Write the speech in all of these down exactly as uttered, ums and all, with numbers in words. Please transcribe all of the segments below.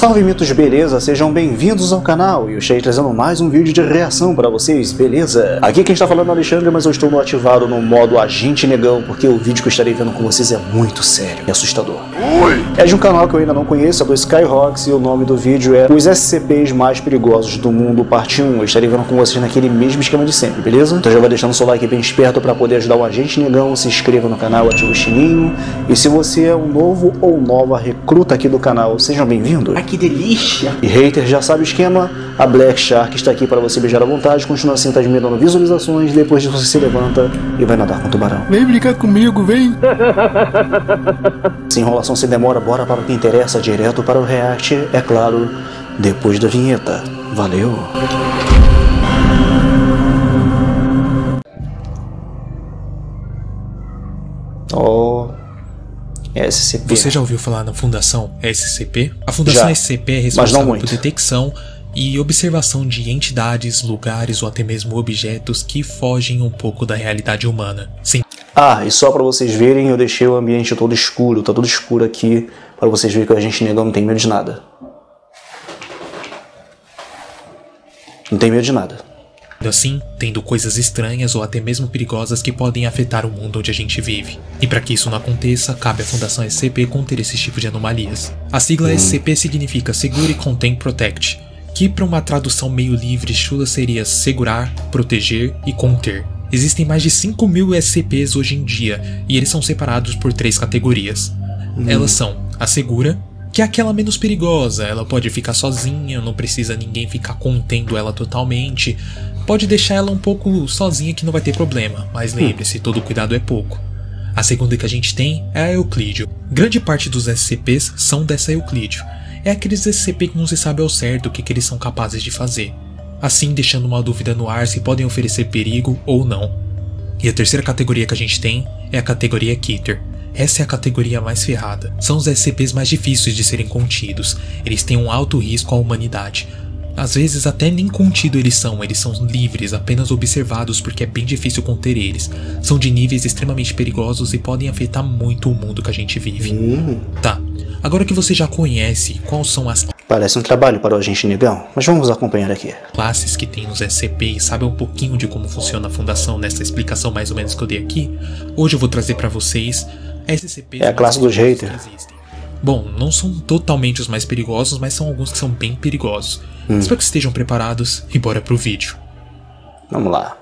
Salve mitos, beleza? Sejam bem-vindos ao canal e eu estou trazendo mais um vídeo de reação para vocês, beleza? Aqui quem está falando é o Alexandre, mas eu estou no ativado no modo Agente Negão, porque o vídeo que eu estarei vendo com vocês é muito sério e assustador. Oi. É de um canal que eu ainda não conheço, é do Skyrox, e o nome do vídeo é Os S C Ps Mais Perigosos do Mundo, parte um. Eu estarei vendo com vocês naquele mesmo esquema de sempre, beleza? Então já vai deixando seu like bem esperto para poder ajudar o Agente Negão, se inscreva no canal, ative o sininho, e se você é um novo ou nova recruta aqui do canal, sejam bem-vindos. Ai, que delícia! E hater já sabe o esquema, a Black Shark está aqui para você beijar à vontade, continua assim, tá admirando visualizações, depois disso você se levanta e vai nadar com o tubarão. Vem brincar comigo, vem! Se enrolação se demora, bora para o que interessa, direto para o react, é claro, depois da vinheta. Valeu! Oh... S C P. Você já ouviu falar na Fundação S C P? A Fundação já, S C P é responsável por detecção e observação de entidades, lugares ou até mesmo objetos que fogem um pouco da realidade humana. Sim. Ah, e só para vocês verem, eu deixei o ambiente todo escuro, tá tudo escuro aqui, para vocês verem que o Agente Negão não tem medo de nada. Não tem medo de nada. Assim, tendo coisas estranhas ou até mesmo perigosas que podem afetar o mundo onde a gente vive. E para que isso não aconteça, cabe à Fundação S C P conter esse tipo de anomalias. A sigla hum. S C P significa Segure, Contain, Protect, que para uma tradução meio livre e chula seria segurar, proteger e conter. Existem mais de cinco mil S C Ps hoje em dia, e eles são separados por três categorias. Hum. Elas são a segura, que é aquela menos perigosa, ela pode ficar sozinha, não precisa ninguém ficar contendo ela totalmente. Pode deixar ela um pouco sozinha que não vai ter problema, mas lembre-se, todo cuidado é pouco. A segunda que a gente tem é a Euclídeo. Grande parte dos S C Ps são dessa Euclídeo. É aqueles S C P que não se sabe ao certo o que, que eles são capazes de fazer. Assim, deixando uma dúvida no ar se podem oferecer perigo ou não. E a terceira categoria que a gente tem é a categoria Keter. Essa é a categoria mais ferrada. São os S C Ps mais difíceis de serem contidos. Eles têm um alto risco à humanidade. Às vezes até nem contido eles são, eles são livres, apenas observados porque é bem difícil conter eles. São de níveis extremamente perigosos e podem afetar muito o mundo que a gente vive. Uhum. Tá, agora que você já conhece quais são as... Parece um trabalho para o Agente Negão, mas vamos acompanhar aqui. Classes que tem nos S C P e sabe um pouquinho de como funciona a Fundação nessa explicação mais ou menos que eu dei aqui, hoje eu vou trazer para vocês S C Ps... É a classe dos haters. Bom, não são totalmente os mais perigosos, mas são alguns que são bem perigosos. Hum. Espero que estejam preparados e bora pro vídeo. Vamos lá.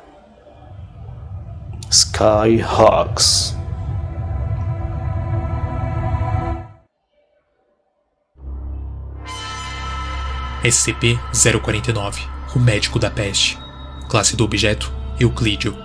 Skyrox. S C P zero quarenta e nove, o médico da peste. Classe do objeto, Euclídeo.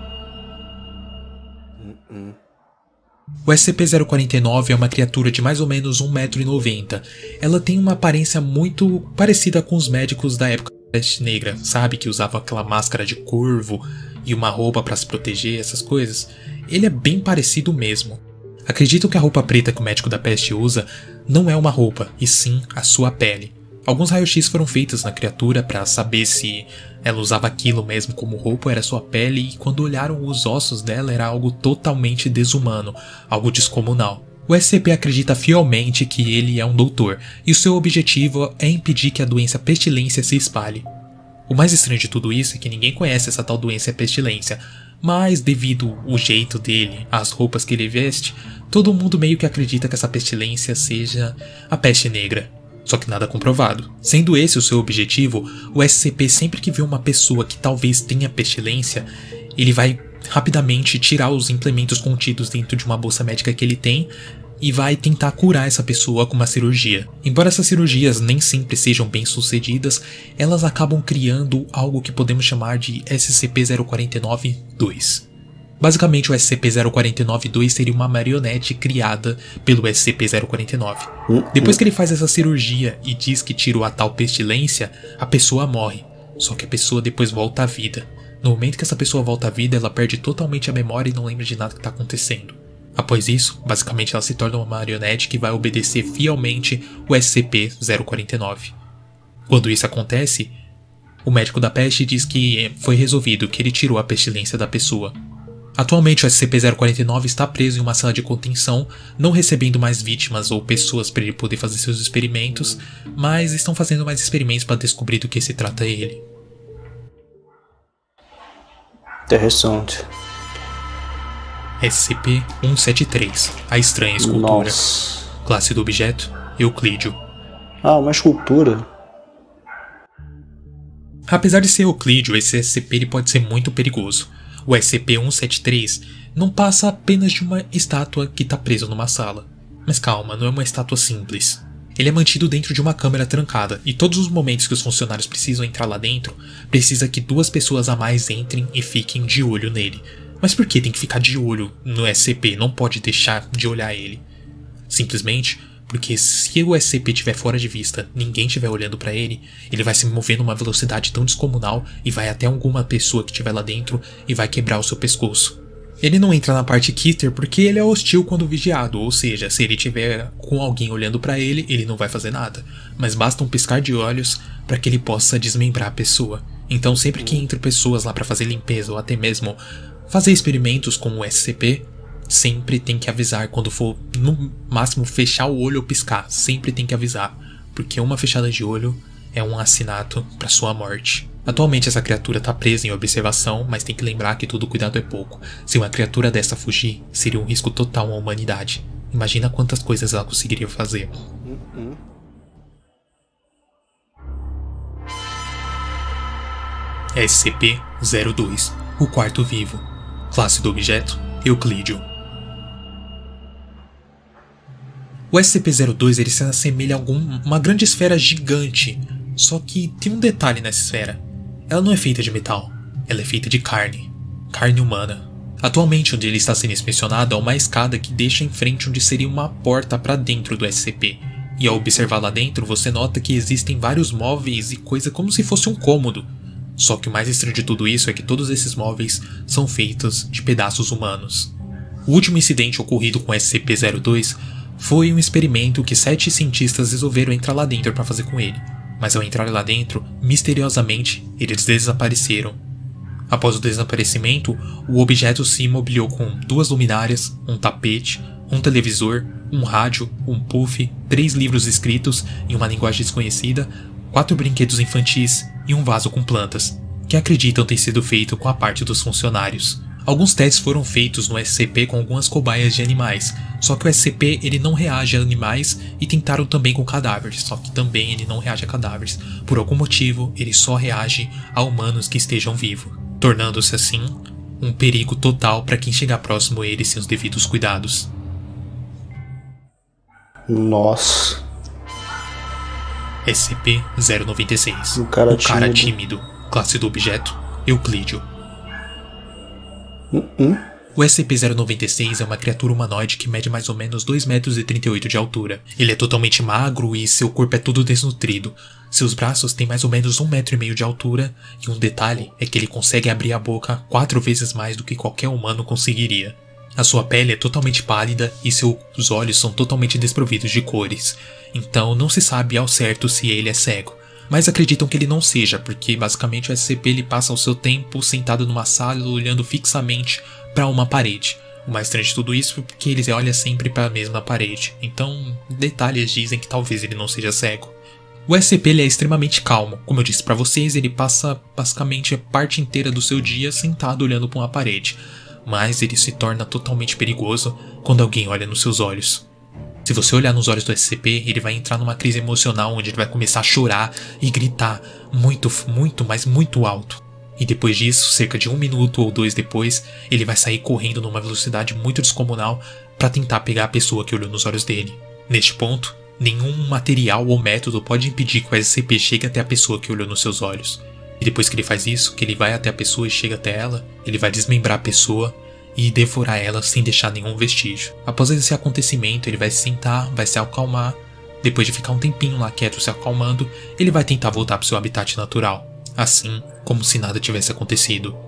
Hum. O S C P zero quarenta e nove é uma criatura de mais ou menos um metro e noventa. Ela tem uma aparência muito parecida com os médicos da época da peste negra, sabe? Que usavam aquela máscara de corvo e uma roupa para se proteger, essas coisas. Ele é bem parecido mesmo. Acredito que a roupa preta que o médico da peste usa não é uma roupa, e sim a sua pele. Alguns raios-x foram feitos na criatura para saber se ela usava aquilo mesmo como roupa ou era sua pele, e quando olharam os ossos dela era algo totalmente desumano, algo descomunal. O S C P acredita fielmente que ele é um doutor, e o seu objetivo é impedir que a doença pestilência se espalhe. O mais estranho de tudo isso é que ninguém conhece essa tal doença pestilência, mas devido ao jeito dele, às roupas que ele veste, todo mundo meio que acredita que essa pestilência seja a peste negra. Só que nada comprovado. Sendo esse o seu objetivo, o S C P sempre que vê uma pessoa que talvez tenha pestilência, ele vai rapidamente tirar os implementos contidos dentro de uma bolsa médica que ele tem e vai tentar curar essa pessoa com uma cirurgia. Embora essas cirurgias nem sempre sejam bem sucedidas, elas acabam criando algo que podemos chamar de S C P zero quarenta e nove dois. Basicamente, o S C P zero quarenta e nove dois seria uma marionete criada pelo S C P zero quarenta e nove. Depois que ele faz essa cirurgia e diz que tirou a tal pestilência, a pessoa morre. Só que a pessoa depois volta à vida. No momento que essa pessoa volta à vida, ela perde totalmente a memória e não lembra de nada que está acontecendo. Após isso, basicamente ela se torna uma marionete que vai obedecer fielmente o S C P zero quarenta e nove. Quando isso acontece, o médico da peste diz que foi resolvido, que ele tirou a pestilência da pessoa. Atualmente o S C P zero quarenta e nove está preso em uma sala de contenção, não recebendo mais vítimas ou pessoas para ele poder fazer seus experimentos, mas estão fazendo mais experimentos para descobrir do que se trata ele. Interessante. S C P cento e setenta e três, a estranha escultura. Nossa. Classe do objeto, Euclídeo. Ah, uma escultura. Apesar de ser Euclídeo, esse S C P ele pode ser muito perigoso. O S C P cento e setenta e três não passa apenas de uma estátua que está presa numa sala. Mas calma, não é uma estátua simples. Ele é mantido dentro de uma câmara trancada, e todos os momentos que os funcionários precisam entrar lá dentro, precisa que duas pessoas a mais entrem e fiquem de olho nele. Mas por que tem que ficar de olho no S C P? Não pode deixar de olhar ele. Simplesmente porque se o S C P estiver fora de vista, ninguém estiver olhando para ele, ele vai se mover numa velocidade tão descomunal e vai até alguma pessoa que estiver lá dentro e vai quebrar o seu pescoço. Ele não entra na parte Keter porque ele é hostil quando vigiado, ou seja, se ele tiver com alguém olhando para ele, ele não vai fazer nada, mas basta um piscar de olhos para que ele possa desmembrar a pessoa. Então sempre que entram pessoas lá para fazer limpeza ou até mesmo fazer experimentos com o S C P, sempre tem que avisar quando for, no máximo, fechar o olho ou piscar. Sempre tem que avisar, porque uma fechada de olho é um assinato para sua morte. Atualmente essa criatura está presa em observação, mas tem que lembrar que todo cuidado é pouco. Se uma criatura dessa fugir, seria um risco total à humanidade. Imagina quantas coisas ela conseguiria fazer. Uh-uh. S C P zero dois, o quarto vivo. Classe do objeto, Euclídeo. O S C P zero dois ele se assemelha a algum, uma grande esfera gigante, só que tem um detalhe nessa esfera. Ela não é feita de metal, ela é feita de carne, carne humana. Atualmente onde ele está sendo inspecionado há uma escada que deixa em frente onde seria uma porta para dentro do S C P. E ao observar lá dentro você nota que existem vários móveis e coisa como se fosse um cômodo. Só que o mais estranho de tudo isso é que todos esses móveis são feitos de pedaços humanos. O último incidente ocorrido com o S C P zero dois foi um experimento que sete cientistas resolveram entrar lá dentro para fazer com ele, mas ao entrar lá dentro, misteriosamente, eles desapareceram. Após o desaparecimento, o objeto se imobiliou com duas luminárias, um tapete, um televisor, um rádio, um puff, três livros escritos em uma linguagem desconhecida, quatro brinquedos infantis e um vaso com plantas, que acreditam ter sido feito com a parte dos funcionários. Alguns testes foram feitos no S C P com algumas cobaias de animais, só que o S C P ele não reage a animais e tentaram também com cadáveres, só que também ele não reage a cadáveres. Por algum motivo, ele só reage a humanos que estejam vivos, tornando-se assim um perigo total para quem chegar próximo a ele sem os devidos cuidados. Nossa. S C P zero noventa e seis, o cara, o cara tímido. tímido. Classe do objeto, Euclídeo. Uh-uh. O S C P zero noventa e seis é uma criatura humanoide que mede mais ou menos dois metros e trinta e oito de altura. Ele é totalmente magro e seu corpo é todo desnutrido. Seus braços têm mais ou menos um metro e meio de altura, e um detalhe é que ele consegue abrir a boca quatro vezes mais do que qualquer humano conseguiria. A sua pele é totalmente pálida e seus olhos são totalmente desprovidos de cores, então não se sabe ao certo se ele é cego. Mas acreditam que ele não seja, porque basicamente o S C P ele passa o seu tempo sentado numa sala olhando fixamente para uma parede. O mais estranho de tudo isso é porque ele olha sempre para a mesma parede, então detalhes dizem que talvez ele não seja cego. O S C P ele é extremamente calmo, como eu disse para vocês, ele passa basicamente a parte inteira do seu dia sentado olhando para uma parede, mas ele se torna totalmente perigoso quando alguém olha nos seus olhos. Se você olhar nos olhos do S C P, ele vai entrar numa crise emocional onde ele vai começar a chorar e gritar muito, muito, mas muito alto. E depois disso, cerca de um minuto ou dois depois, ele vai sair correndo numa velocidade muito descomunal para tentar pegar a pessoa que olhou nos olhos dele. Neste ponto, nenhum material ou método pode impedir que o S C P chegue até a pessoa que olhou nos seus olhos. E depois que ele faz isso, que ele vai até a pessoa e chega até ela, ele vai desmembrar a pessoa e devorar ela sem deixar nenhum vestígio. Após esse acontecimento, ele vai se sentar, vai se acalmar. Depois de ficar um tempinho lá quieto se acalmando, ele vai tentar voltar para o seu habitat natural, assim como se nada tivesse acontecido.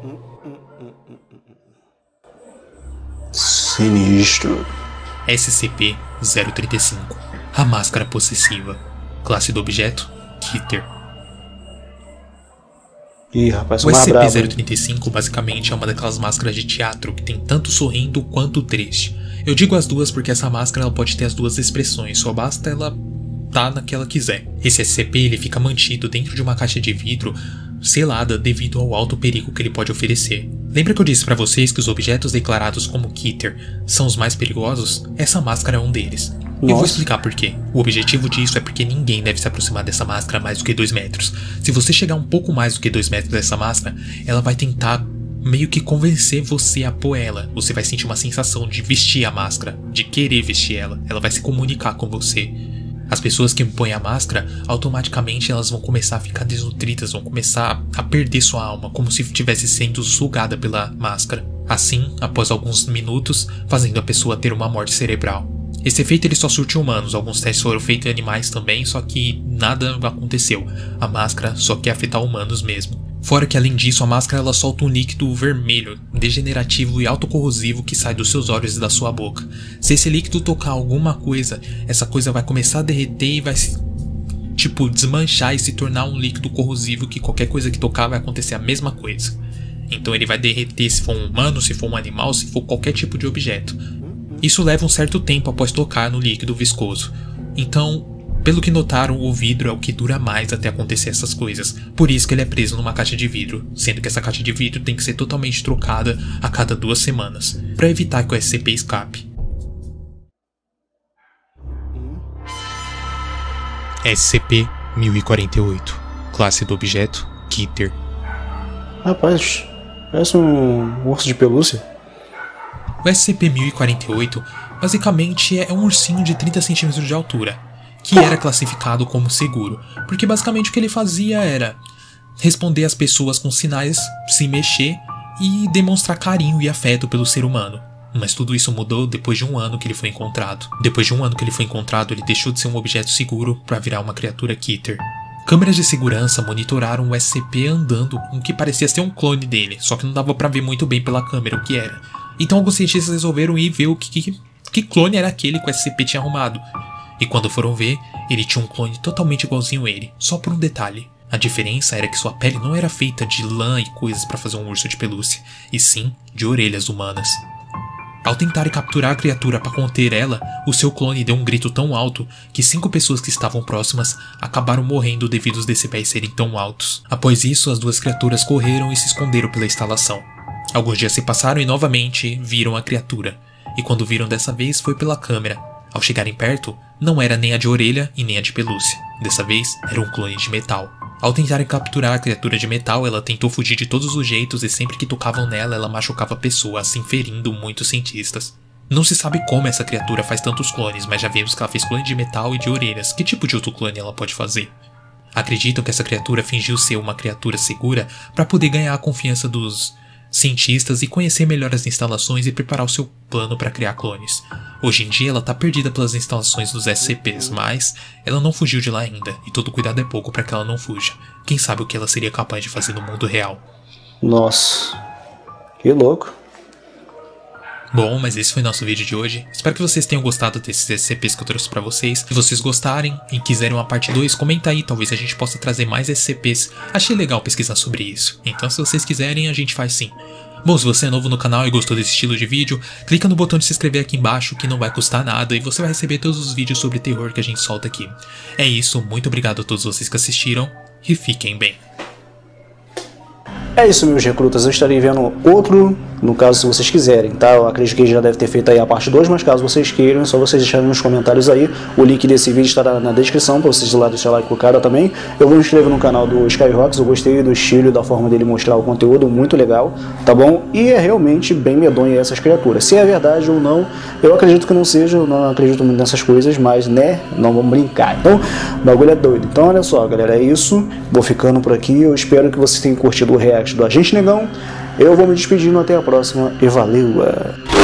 Sinistro. S C P zero trinta e cinco, a máscara possessiva. Classe do objeto, Keter. Ih, rapaz, o mais S C P brabo. zero trinta e cinco basicamente é uma daquelas máscaras de teatro que tem tanto sorrindo quanto triste. Eu digo as duas porque essa máscara ela pode ter as duas expressões, só basta ela tá na que ela quiser. Esse S C P ele fica mantido dentro de uma caixa de vidro selada devido ao alto perigo que ele pode oferecer. Lembra que eu disse pra vocês que os objetos declarados como Keter são os mais perigosos? Essa máscara é um deles. E eu vou explicar por quê. O objetivo disso é porque ninguém deve se aproximar dessa máscara mais do que dois metros. Se você chegar um pouco mais do que dois metros dessa máscara, ela vai tentar meio que convencer você a pôr ela. Você vai sentir uma sensação de vestir a máscara, de querer vestir ela. Ela vai se comunicar com você. As pessoas que põem a máscara, automaticamente elas vão começar a ficar desnutridas, vão começar a perder sua alma, como se estivesse sendo sugada pela máscara. Assim, após alguns minutos, fazendo a pessoa ter uma morte cerebral. Esse efeito ele só surte em humanos, alguns testes foram feitos em animais também, só que nada aconteceu. A máscara só quer afetar humanos mesmo. Fora que além disso, a máscara ela solta um líquido vermelho, degenerativo e autocorrosivo que sai dos seus olhos e da sua boca. Se esse líquido tocar alguma coisa, essa coisa vai começar a derreter e vai se, tipo, desmanchar e se tornar um líquido corrosivo que qualquer coisa que tocar vai acontecer a mesma coisa. Então ele vai derreter se for um humano, se for um animal, se for qualquer tipo de objeto. Isso leva um certo tempo após tocar no líquido viscoso. Então, pelo que notaram, o vidro é o que dura mais até acontecer essas coisas. Por isso que ele é preso numa caixa de vidro, sendo que essa caixa de vidro tem que ser totalmente trocada a cada duas semanas, para evitar que o S C P escape. S C P mil e quarenta e oito. Classe do objeto, Keter. Rapaz, parece um urso de pelúcia. O S C P mil e quarenta e oito basicamente é um ursinho de trinta centímetros de altura, que era classificado como seguro, porque basicamente o que ele fazia era responder às pessoas com sinais, se mexer e demonstrar carinho e afeto pelo ser humano. Mas tudo isso mudou depois de um ano que ele foi encontrado. Depois de um ano que ele foi encontrado, ele deixou de ser um objeto seguro para virar uma criatura Keter. Câmeras de segurança monitoraram o S C P andando com o que parecia ser um clone dele, só que não dava para ver muito bem pela câmera o que era. Então alguns cientistas resolveram ir ver o que, que, que clone era aquele que o S C P tinha arrumado. E quando foram ver, ele tinha um clone totalmente igualzinho a ele, só por um detalhe. A diferença era que sua pele não era feita de lã e coisas para fazer um urso de pelúcia, e sim de orelhas humanas. Ao tentarem capturar a criatura para conter ela, o seu clone deu um grito tão alto que cinco pessoas que estavam próximas acabaram morrendo devido aos decibéis serem tão altos. Após isso, as duas criaturas correram e se esconderam pela instalação. Alguns dias se passaram e novamente viram a criatura, e quando viram dessa vez foi pela câmera. Ao chegarem perto, não era nem a de orelha e nem a de pelúcia. Dessa vez, era um clone de metal. Ao tentarem capturar a criatura de metal, ela tentou fugir de todos os jeitos e sempre que tocavam nela, ela machucava a pessoa, assim ferindo muitos cientistas. Não se sabe como essa criatura faz tantos clones, mas já vimos que ela fez clone de metal e de orelhas. Que tipo de outro clone ela pode fazer? Acreditam que essa criatura fingiu ser uma criatura segura para poder ganhar a confiança dos cientistas e conhecer melhor as instalações e preparar o seu plano para criar clones. Hoje em dia ela está perdida pelas instalações dos S C Ps, mas ela não fugiu de lá ainda, e todo cuidado é pouco para que ela não fuja. Quem sabe o que ela seria capaz de fazer no mundo real. Nossa, que louco. Bom, mas esse foi nosso vídeo de hoje. Espero que vocês tenham gostado desses S C Ps que eu trouxe pra vocês. Se vocês gostarem e quiserem uma parte dois, comenta aí, talvez a gente possa trazer mais S C Ps. Achei legal pesquisar sobre isso. Então se vocês quiserem, a gente faz sim. Bom, se você é novo no canal e gostou desse estilo de vídeo, clica no botão de se inscrever aqui embaixo, que não vai custar nada, e você vai receber todos os vídeos sobre terror que a gente solta aqui. É isso, muito obrigado a todos vocês que assistiram, e fiquem bem. É isso, meus recrutas, eu estarei vendo outro, no caso se vocês quiserem, tá? Eu acredito que já deve ter feito aí a parte dois, mas caso vocês queiram, é só vocês deixarem nos comentários aí. O link desse vídeo estará na descrição, para vocês ir lá deixar like pro cara também. Eu vou me inscrever no canal do Skyrox, eu gostei do estilo e da forma dele mostrar o conteúdo, muito legal, tá bom? E é realmente bem medonho essas criaturas. Se é verdade ou não, eu acredito que não seja, eu não acredito muito nessas coisas, mas né, não vamos brincar. Então, o bagulho é doido. Então olha só, galera, é isso. Vou ficando por aqui, eu espero que vocês tenham curtido o react do Agente Negão. Eu vou me despedindo, até a próxima e valeu!